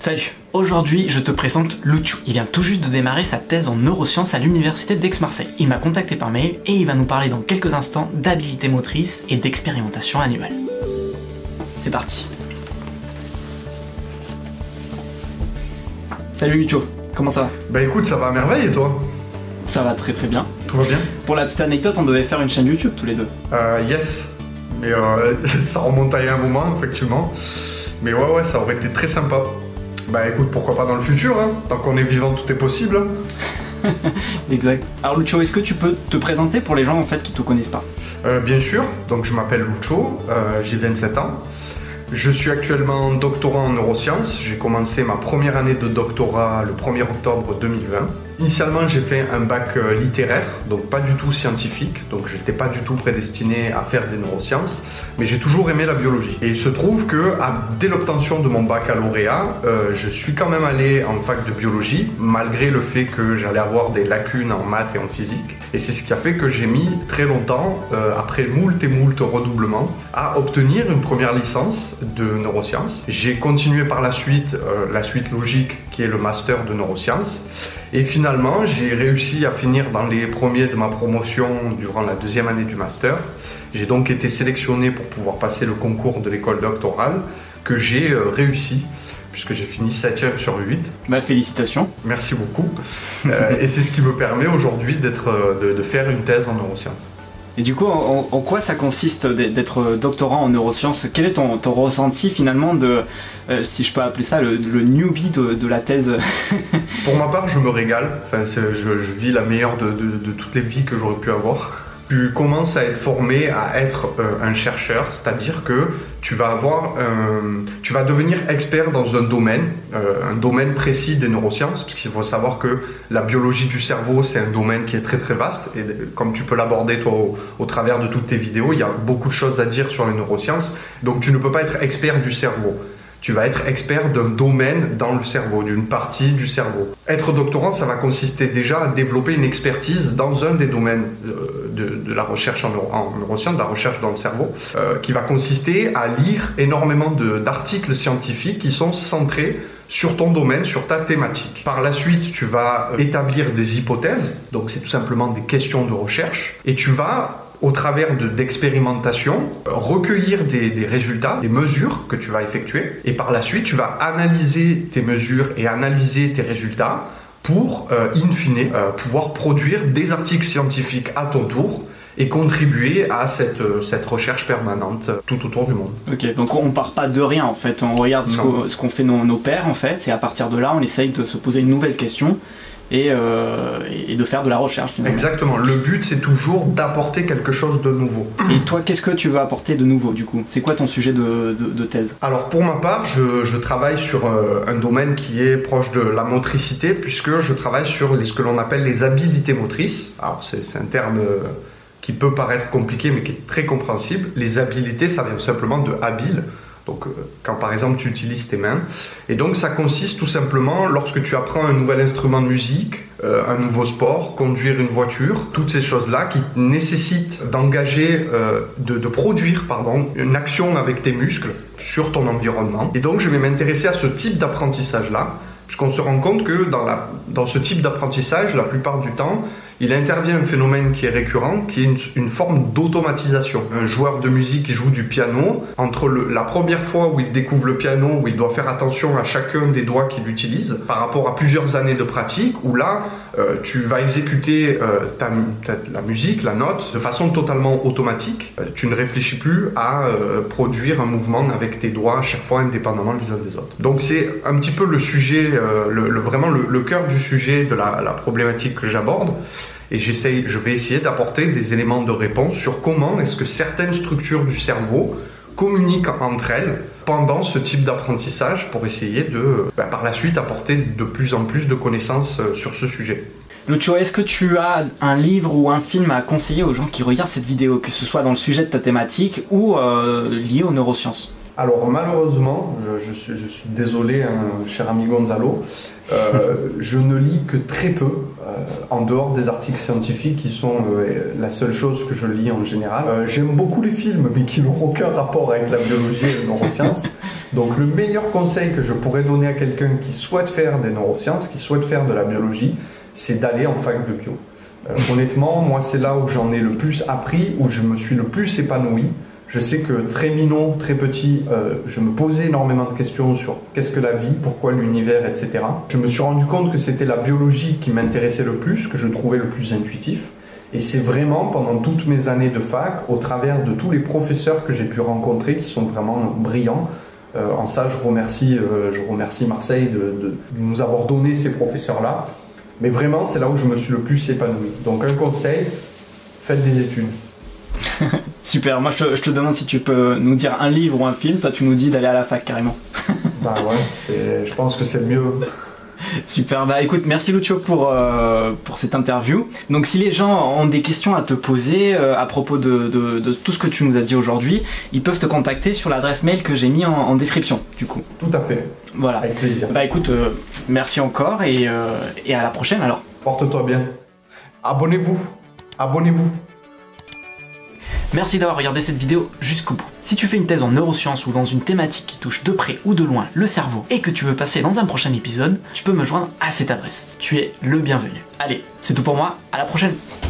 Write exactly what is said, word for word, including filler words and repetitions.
Salut, aujourd'hui je te présente Lucho. Il vient tout juste de démarrer sa thèse en neurosciences à l'université d'Aix-Marseille. Il m'a contacté par mail et il va nous parler dans quelques instants d'habilité motrice et d'expérimentation annuelle. C'est parti. Salut Lucho, comment ça va? Bah écoute, ça va à merveille et toi? Ça va très très bien. Tout va bien? Pour la petite anecdote, on devait faire une chaîne YouTube tous les deux. Euh, yes. Mais euh, ça remonte à il y a un moment, effectivement. Mais ouais, ouais, ça aurait été très sympa. Bah écoute, pourquoi pas dans le futur, hein. Tant qu'on est vivant, tout est possible. Exact. Alors Lucho, est-ce que tu peux te présenter pour les gens en fait qui te connaissent pas? euh, Bien sûr, donc je m'appelle Lucho, euh, j'ai vingt-sept ans. Je suis actuellement doctorant en neurosciences. J'ai commencé ma première année de doctorat le premier octobre deux mille vingt. Initialement, j'ai fait un bac littéraire, donc pas du tout scientifique, donc j'étais pas du tout prédestiné à faire des neurosciences, mais j'ai toujours aimé la biologie. Et il se trouve que à, dès l'obtention de mon baccalauréat, euh, je suis quand même allé en fac de biologie, malgré le fait que j'allais avoir des lacunes en maths et en physique. Et c'est ce qui a fait que j'ai mis très longtemps, euh, après moult et moult redoublements, à obtenir une première licence de neurosciences. J'ai continué par la suite, euh, la suite logique qui est le master de neurosciences. Et finalement, j'ai réussi à finir dans les premiers de ma promotion durant la deuxième année du master. J'ai donc été sélectionné pour pouvoir passer le concours de l'école doctorale que j'ai euh, réussi, puisque j'ai fini septième sur huit. Bah félicitations. Merci beaucoup. euh, et c'est ce qui me permet aujourd'hui d'être, de, de faire une thèse en neurosciences. Et du coup, en, en quoi ça consiste d'être doctorant en neurosciences? Quel est ton, ton ressenti finalement de, euh, si je peux appeler ça, le, le newbie de, de la thèse? Pour ma part, je me régale. Enfin, je, je vis la meilleure de, de, de toutes les vies que j'aurais pu avoir. Tu commences à être formé à être euh, un chercheur, c'est-à-dire que tu vas avoir, euh, tu vas devenir expert dans un domaine, euh, un domaine précis des neurosciences, parce qu'il faut savoir que la biologie du cerveau, c'est un domaine qui est très très vaste, et comme tu peux l'aborder toi au, au travers de toutes tes vidéos, il y a beaucoup de choses à dire sur les neurosciences, donc tu ne peux pas être expert du cerveau. Tu vas être expert d'un domaine dans le cerveau, d'une partie du cerveau. Être doctorant, ça va consister déjà à développer une expertise dans un des domaines de, de la recherche en, neuro, en neurosciences, de la recherche dans le cerveau, euh, qui va consister à lire énormément d'articles scientifiques qui sont centrés sur ton domaine, sur ta thématique. Par la suite, tu vas établir des hypothèses, donc c'est tout simplement des questions de recherche, et tu vas au travers d'expérimentation, de, recueillir des, des résultats, des mesures que tu vas effectuer, et par la suite, tu vas analyser tes mesures et analyser tes résultats pour, euh, in fine, euh, pouvoir produire des articles scientifiques à ton tour et contribuer à cette, euh, cette recherche permanente tout autour du monde. Ok, donc on part pas de rien en fait, on regarde ce qu'ont ce qu'ont fait nos, nos pères en fait, et à partir de là, on essaye de se poser une nouvelle question. Et, euh, et de faire de la recherche finalement. Exactement, le but c'est toujours d'apporter quelque chose de nouveau. Et toi, qu'est-ce que tu veux apporter de nouveau du coup? C'est quoi ton sujet de, de, de thèse? Alors pour ma part, je, je travaille sur euh, un domaine qui est proche de la motricité, puisque je travaille sur les, ce que l'on appelle les habilités motrices. Alors c'est un terme euh, qui peut paraître compliqué mais qui est très compréhensible. Les habilités, ça vient tout simplement de habile. Donc, euh, quand par exemple tu utilises tes mains. Et donc, ça consiste tout simplement, lorsque tu apprends un nouvel instrument de musique, euh, un nouveau sport, conduire une voiture, toutes ces choses-là qui nécessitent d'engager, euh, de, de produire, pardon, une action avec tes muscles sur ton environnement. Et donc, je vais m'intéresser à ce type d'apprentissage-là, puisqu'on se rend compte que dans, la, dans ce type d'apprentissage, la plupart du temps, il intervient un phénomène qui est récurrent, qui est une, une forme d'automatisation. Un joueur de musique qui joue du piano, entre le, la première fois où il découvre le piano, où il doit faire attention à chacun des doigts qu'il utilise, par rapport à plusieurs années de pratique, où là, euh, tu vas exécuter euh, ta, ta, la musique, la note, de façon totalement automatique. Euh, tu ne réfléchis plus à euh, produire un mouvement avec tes doigts à chaque fois, indépendamment les uns des autres. Donc c'est un petit peu le sujet, euh, le, le, vraiment le, le cœur du sujet de la, la problématique que j'aborde. Et j'essaye, je vais essayer d'apporter des éléments de réponse sur comment est-ce que certaines structures du cerveau communiquent entre elles pendant ce type d'apprentissage pour essayer de, bah, par la suite, apporter de plus en plus de connaissances sur ce sujet. Lucho, est-ce que tu as un livre ou un film à conseiller aux gens qui regardent cette vidéo, que ce soit dans le sujet de ta thématique ou euh, lié aux neurosciences? Alors malheureusement, je, je, suis, je suis désolé, hein, cher ami Gonzalo, euh, je ne lis que très peu, euh, en dehors des articles scientifiques qui sont euh, la seule chose que je lis en général. Euh, J'aime beaucoup les films, mais qui n'ont aucun rapport avec la biologie et les neurosciences. Donc le meilleur conseil que je pourrais donner à quelqu'un qui souhaite faire des neurosciences, qui souhaite faire de la biologie, c'est d'aller en fac de bio. Euh, honnêtement, moi c'est là où j'en ai le plus appris, où je me suis le plus épanoui. Je sais que très minot, très petit, euh, je me posais énormément de questions sur qu'est-ce que la vie, pourquoi l'univers, et cetera. Je me suis rendu compte que c'était la biologie qui m'intéressait le plus, que je trouvais le plus intuitif. Et c'est vraiment pendant toutes mes années de fac, au travers de tous les professeurs que j'ai pu rencontrer, qui sont vraiment brillants. Euh, en ça, je remercie, euh, je remercie Marseille de, de nous avoir donné ces professeurs-là. Mais vraiment, c'est là où je me suis le plus épanoui. Donc un conseil, faites des études. Super, moi je te, je te demande si tu peux nous dire un livre ou un film, toi tu nous dis d'aller à la fac carrément. Bah ouais, c'est, je pense que c'est le mieux. Super, bah écoute, merci Lucio pour, euh, pour cette interview. Donc si les gens ont des questions à te poser euh, à propos de, de, de tout ce que tu nous as dit aujourd'hui, ils peuvent te contacter sur l'adresse mail que j'ai mis en, en description du coup. Tout à fait. Voilà. Avec plaisir. Bah écoute, euh, merci encore et, euh, et à la prochaine alors. Porte-toi bien. Abonnez-vous. Abonnez-vous. Merci d'avoir regardé cette vidéo jusqu'au bout. Si tu fais une thèse en neurosciences ou dans une thématique qui touche de près ou de loin le cerveau et que tu veux passer dans un prochain épisode, tu peux me joindre à cette adresse. Tu es le bienvenu. Allez, c'est tout pour moi, à la prochaine!